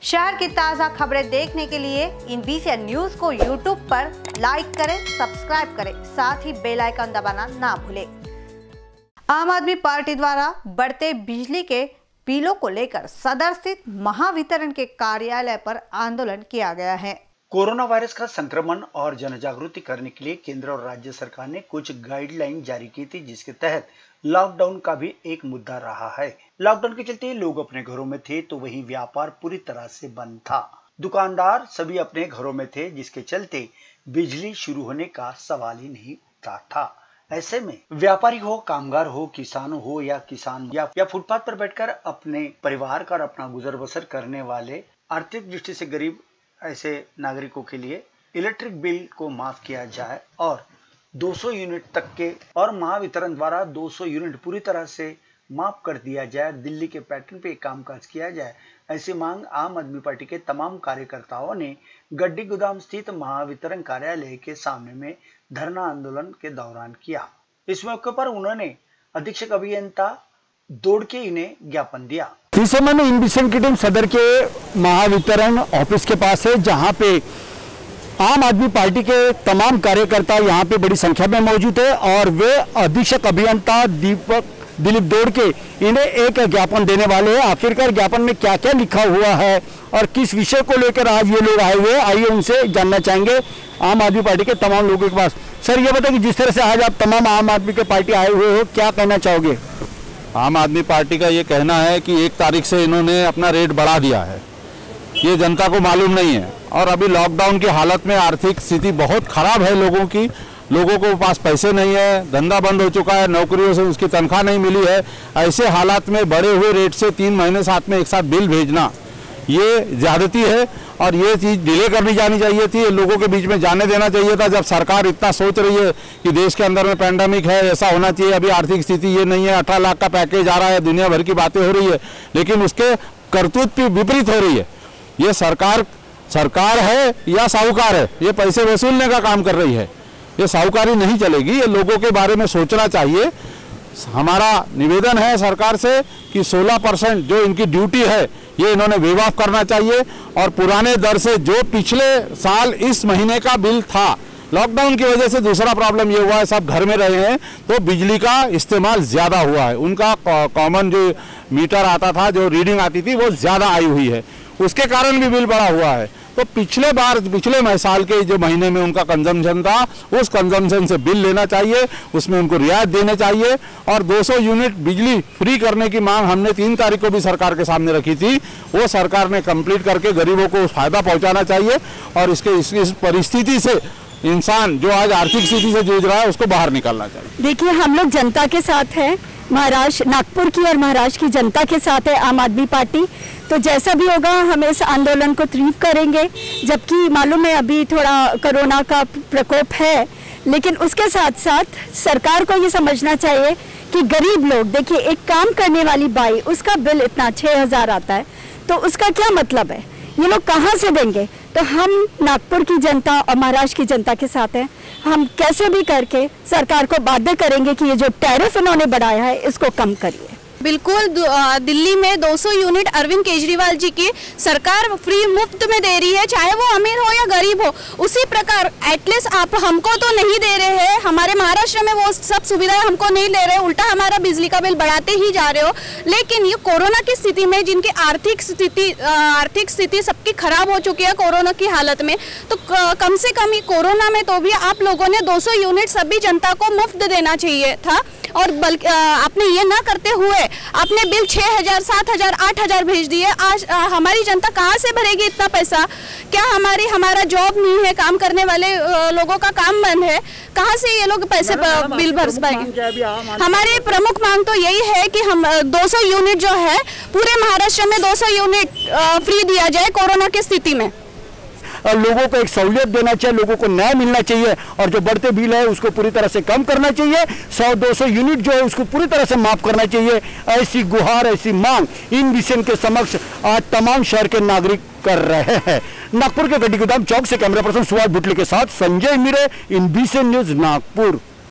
शहर की ताज़ा खबरें देखने के लिए इन BCN न्यूज को YouTube पर लाइक करें, सब्सक्राइब करें, साथ ही बेल आइकन दबाना ना भूलें। आम आदमी पार्टी द्वारा बढ़ते बिजली के बिलों को लेकर सदर स्थित महावितरण के कार्यालय पर आंदोलन किया गया है। कोरोना वायरस का संक्रमण और जन जागृति करने के लिए केंद्र और राज्य सरकार ने कुछ गाइडलाइन जारी की थी, जिसके तहत लॉकडाउन का भी एक मुद्दा रहा है। लॉकडाउन के चलते लोग अपने घरों में थे, तो वहीं व्यापार पूरी तरह से बंद था। दुकानदार सभी अपने घरों में थे, जिसके चलते बिजली शुरू होने का सवाल ही नहीं उठता था। ऐसे में व्यापारी हो, कामगार हो, किसान हो या फुटपाथ पर बैठकर अपने परिवार का और अपना गुजर बसर करने वाले आर्थिक दृष्टि से गरीब ऐसे नागरिकों के लिए इलेक्ट्रिक बिल को माफ किया जाए और 200 यूनिट तक के और महावितरण द्वारा 200 यूनिट पूरी तरह से माफ कर दिया जाए। दिल्ली के पैटर्न पे कामकाज किया जाए, ऐसी मांग आम आदमी पार्टी के तमाम कार्यकर्ताओं ने गड्डी गोदाम स्थित महावितरण कार्यालय के सामने में धरना आंदोलन के दौरान किया। इस मौके पर उन्होंने अधीक्षक अभियंता दौड़ के इन्हें ज्ञापन दिया। इस समय में इनविशन की टीम सदर के महावितरण ऑफिस के पास है, जहां पे आम आदमी पार्टी के तमाम कार्यकर्ता यहां पे बड़ी संख्या में मौजूद है और वे अधीक्षक अभियंता दिलीप दौड़ के इन्हें एक ज्ञापन देने वाले हैं। आखिरकार ज्ञापन में क्या क्या लिखा हुआ है और किस विषय को लेकर आज ये लोग आए हुए हैं, आइए उनसे जानना चाहेंगे आम आदमी पार्टी के तमाम लोगों के पास। सर, ये बताइए कि जिस तरह से आज आप तमाम आम आदमी के पार्टी आए हुए हो, क्या कहना चाहोगे? आम आदमी पार्टी का ये कहना है कि 1 तारीख से इन्होंने अपना रेट बढ़ा दिया है, ये जनता को मालूम नहीं है। और अभी लॉकडाउन की हालत में आर्थिक स्थिति बहुत खराब है लोगों की, लोगों को पास पैसे नहीं है, धंधा बंद हो चुका है, नौकरियों से उसकी तनख्वाह नहीं मिली है। ऐसे हालात में बढ़े हुए रेट से 3 महीने साथ में एक साथ बिल भेजना ये ज्यादती है और ये चीज़ डिले करनी जानी चाहिए थी, लोगों के बीच में जाने देना चाहिए था। जब सरकार इतना सोच रही है कि देश के अंदर में पैंडेमिक है, ऐसा होना चाहिए, अभी आर्थिक स्थिति ये नहीं है, 18 लाख का पैकेज आ रहा है, दुनिया भर की बातें हो रही है, लेकिन उसके करतूत की विपरीत हो रही है। ये सरकार है या साहूकार है, ये पैसे वसूलने का काम कर रही है, ये साहूकारी नहीं चलेगी। ये लोगों के बारे में सोचना चाहिए। हमारा निवेदन है सरकार से कि 16% जो इनकी ड्यूटी है ये इन्होंने वेव ऑफ करना चाहिए और पुराने दर से जो पिछले साल इस महीने का बिल था, लॉकडाउन की वजह से दूसरा प्रॉब्लम ये हुआ है, सब घर में रहे हैं तो बिजली का इस्तेमाल ज़्यादा हुआ है। उनका कॉमन जो मीटर आता था, जो रीडिंग आती थी, वो ज़्यादा आई हुई है, उसके कारण भी बिल बढ़ा हुआ है। तो पिछले साल के जो महीने में उनका कंजम्पशन था, उस कंजम्पशन से बिल लेना चाहिए, उसमें उनको रियायत देने चाहिए। और 200 यूनिट बिजली फ्री करने की मांग हमने 3 तारीख को भी सरकार के सामने रखी थी, वो सरकार ने कंप्लीट करके गरीबों को फायदा पहुंचाना चाहिए और इस परिस्थिति से इंसान जो आज आर्थिक स्थिति से जूझ रहा है उसको बाहर निकालना चाहिए। देखिए, हम लोग जनता के साथ हैं, महाराष्ट्र, नागपुर की और महाराष्ट्र की जनता के साथ है आम आदमी पार्टी। तो जैसा भी होगा हम इस आंदोलन को तीव्र करेंगे, जबकि मालूम है अभी थोड़ा कोरोना का प्रकोप है, लेकिन उसके साथ साथ सरकार को ये समझना चाहिए कि गरीब लोग, देखिए एक काम करने वाली बाई, उसका बिल इतना 6000 आता है, तो उसका क्या मतलब है, ये लोग कहाँ से देंगे? तो हम नागपुर की जनता और महाराष्ट्र की जनता के साथ हैं। हम कैसे भी करके सरकार को बाध्य करेंगे कि ये जो टैरिफ इन्होंने बढ़ाया है इसको कम करिए। बिल्कुल, दिल्ली में 200 यूनिट अरविंद केजरीवाल जी की सरकार फ्री मुफ्त में दे रही है, चाहे वो अमीर हो या गरीब हो। उसी प्रकार एटलीस्ट आप हमको तो नहीं दे रहे हैं, हमारे महाराष्ट्र में वो सब सुविधाएं हमको नहीं ले रहे, उल्टा हमारा बिजली का बिल बढ़ाते ही जा रहे हो। लेकिन ये कोरोना की स्थिति में जिनकी आर्थिक स्थिति सबकी खराब हो चुकी है कोरोना की हालत में, तो कम से कम ये कोरोना में तो भी आप लोगों ने 200 यूनिट सभी जनता को मुफ्त देना चाहिए था। और बल्कि आपने ये ना करते हुए आपने बिल 6000, 7000, 8000 भेज दिए। आज हमारी जनता कहाँ से भरेगी इतना पैसा? क्या हमारा जॉब नहीं है, काम करने वाले लोगों का काम बंद है, कहाँ से ये लोग पैसे बिल भर पाएंगे? हमारी प्रमुख मांग तो यही है कि हम 200 यूनिट जो है पूरे महाराष्ट्र में 200 यूनिट फ्री दिया जाए कोरोना की स्थिति में। लोगों को एक सहूलियत देना चाहिए, लोगों को न्याय मिलना चाहिए और जो बढ़ते बिल है उसको पूरी तरह से कम करना चाहिए। 100-200 यूनिट जो है उसको पूरी तरह से माफ करना चाहिए। ऐसी गुहार, ऐसी मांग इन विषय के समक्ष आज तमाम शहर के नागरिक कर रहे हैं। नागपुर के गड्डी गोदाम चौक से कैमरा पर्सन सुभाष बुटले के साथ Sanjay Mire, in BCN news Nagpur.